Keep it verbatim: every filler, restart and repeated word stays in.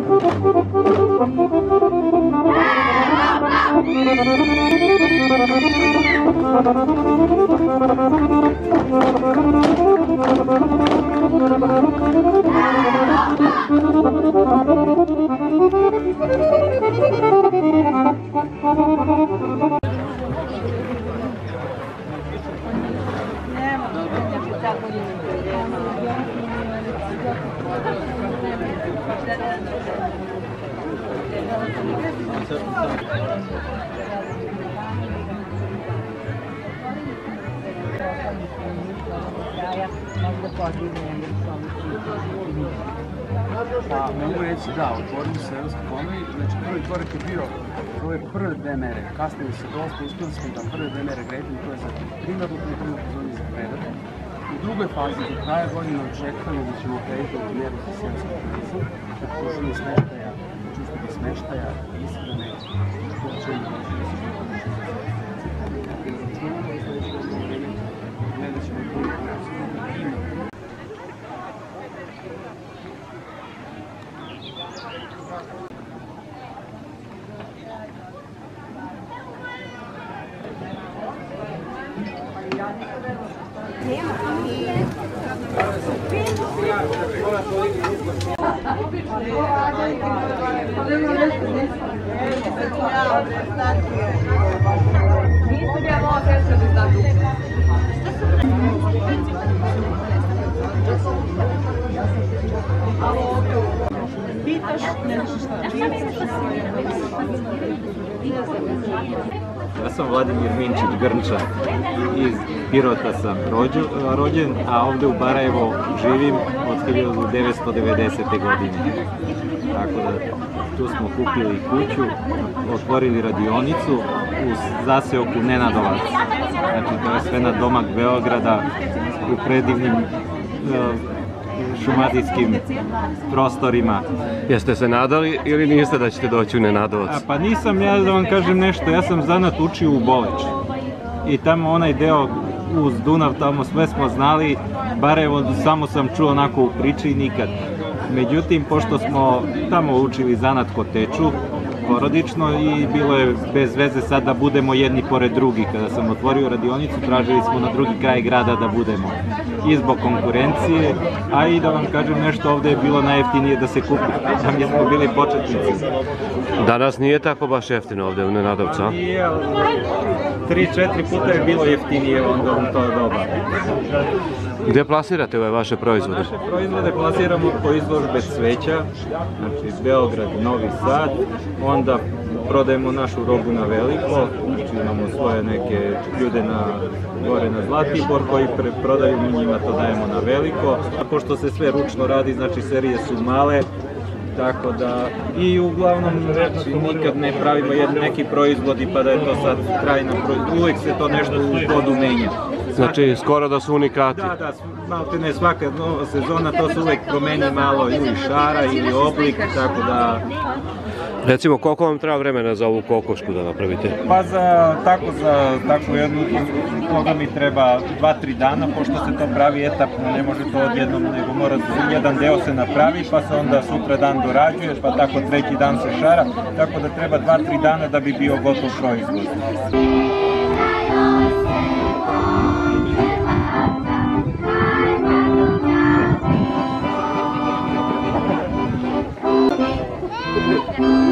Pa mogu reći da, otvorili su Evropski fondovi, znači prvi korak je bio ove prve dve mere, kasnije se dosta uspjeli smo da prve dve mere gretanje, to je za primarnu poljoprivrednu proizvodnju za preradu. U drugoj fazi do kraja godine očekujemo da ćemo krenuti mjeru za seoski turizam, za pružanje smeštaja, čistog smeštaja, ishrane, uopćenje gledat ćemo tu Ja sam Vladimir Minčić Grnča, iz Pirota sam rođen, a ovdje u Barajevo živim od hiljadu devetsto devedesete. godine. Tako da tu smo kupili kuću, otvorili radionicu u zaseoku Nenadovac. Znači to je sve na domak Beograda u predivnim šumadijskim prostorima. Jeste se nadali ili niste da ćete doći u Nenadovac? A, pa nisam, ja da vam kažem nešto, ja sam zanat učio u Boleč. I tamo onaj deo uz Dunav, tamo sve smo znali, Barajevo samo sam čuo onako u priči i nikad. Međutim, pošto smo tamo učili zanat koteču, porodično, i bilo je bez veze sad da budemo jedni pored drugih. Kada sam otvorio radionicu, tražili smo na drugi kraj grada da budemo. I zbog konkurencije, a i da vam kažem nešto, ovdje je bilo najjeftinije da se kupi. Da mi smo bili početnici. Danas nije tako baš jeftino ovdje u Nenadovcu, a? Nije, ali tri, četiri puta je bilo jeftinije onda u to doba. Gdje plasirate ove vaše proizvode? Naše proizvode plasiramo po izložbe cveća, znači Beograd, Novi Sad, onda prodajemo našu robu na veliko, znači imamo svoje neke ljude na, gore na Zlatibor koji prodaju, mi njima to dajemo na veliko. A pošto se sve ručno radi, znači serije su male, tako da i uglavnom znači, nikad ne pravimo jedan neki proizvodi pa da je to sad trajna proizvod, uvijek se to nešto u hodu menja. Znači skoro da su unikati. Da, da, malo te ne, svaka nova sezona to se uvijek promeni malo ili šara ili oblik, tako da... Recimo, koliko vam treba vremena za ovu kokošku da napravite? Pa za tako za takvu jednu, toga mi treba dva tri dana, pošto se to pravi etapno, ne može to odjednom, nego mora jedan deo se napravi, pa se onda sutra dan dorađuje, pa tako treći dan se šara, tako da treba dva tri dana da bi bio gotov proizvod. Thank you.